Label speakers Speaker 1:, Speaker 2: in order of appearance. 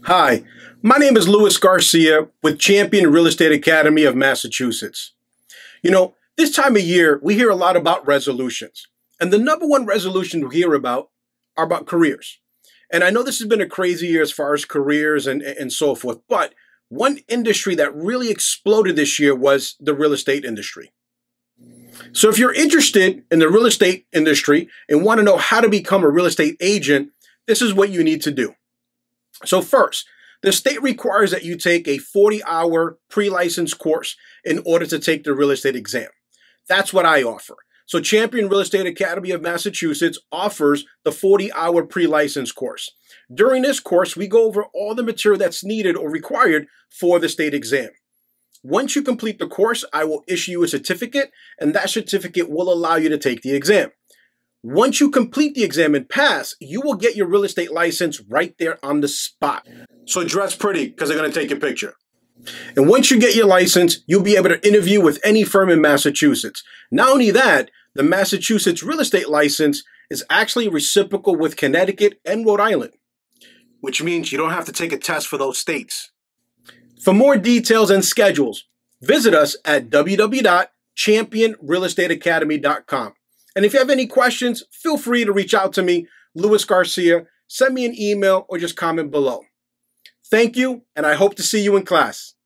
Speaker 1: Hi, my name is Louis Garcia with Champion Real Estate Academy of Massachusetts. This time of year, we hear a lot about resolutions. And the number one resolution we hear about are about careers. And I know this has been a crazy year as far as careers and so forth, but one industry that really exploded this year was the real estate industry. So if you're interested in the real estate industry and want to know how to become a real estate agent, this is what you need to do. So first, the state requires that you take a 40-hour pre-license course in order to take the real estate exam. That's what I offer. So Champion Real Estate Academy of Massachusetts offers the 40-hour pre-license course. During this course, we go over all the material that's needed or required for the state exam. Once you complete the course, I will issue you a certificate, and that certificate will allow you to take the exam. Once you complete the exam and pass, you will get your real estate license right there on the spot. So dress pretty because they're going to take your picture. And once you get your license, you'll be able to interview with any firm in Massachusetts. Not only that, the Massachusetts real estate license is actually reciprocal with Connecticut and Rhode Island, which means you don't have to take a test for those states. For more details and schedules, visit us at www.championrealestateacademy.com. And if you have any questions, feel free to reach out to me, Louis Garcia. Send me an email or just comment below. Thank you, and I hope to see you in class.